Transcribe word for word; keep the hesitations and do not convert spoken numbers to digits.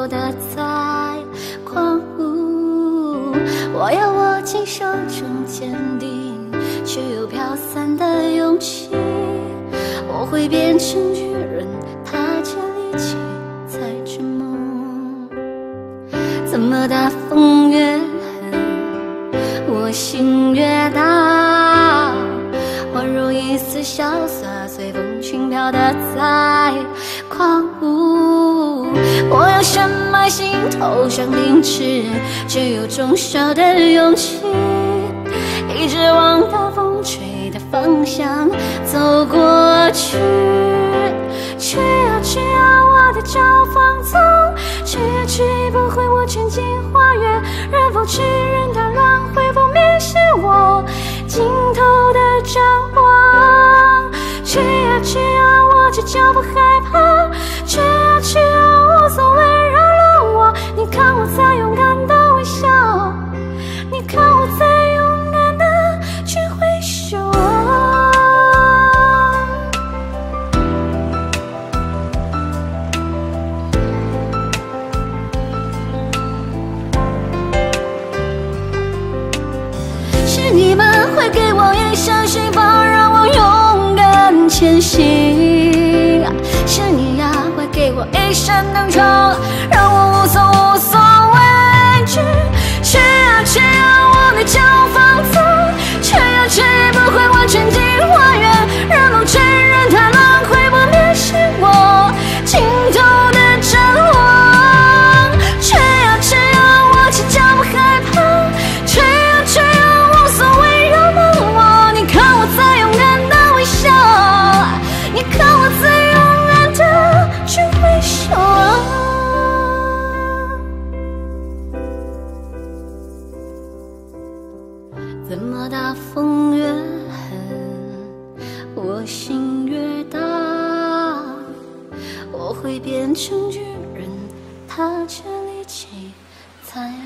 头的在狂舞。我要握紧手中坚定却又飘散的勇气，我会变成巨人，踏着力气踩着梦。怎么大风越狠，我心越大，宛如一丝潇洒，随风轻飘的在狂舞。我要深埋心头像凌迟，却又终烧的勇气，一直往大风吹的方向走过去。去啊去啊，我的招风纵，去啊去，不会我全进花园，任风去，任它乱，会不灭是我尽头的展望。去啊去啊，我这就不害怕，去啊去啊，无所谓扰乱我。你看我在勇敢的微笑，你看我在勇敢的去挥手。是你们会给我一生希望，让我勇敢前行。是你呀，会给我一生能宠，让我无所无所畏惧。去啊去啊，我的脚放纵，去啊去，不会完全进花园，任风吹，任它乱，会不灭是我尽头的展望。去啊去啊，我赤脚不害怕，去啊去啊，无所谓扰乱我。你看我在勇敢的微笑，你看我在勇敢的去挥手。怎么大风越狠，我心越大，我会变成巨人，踏着力气踩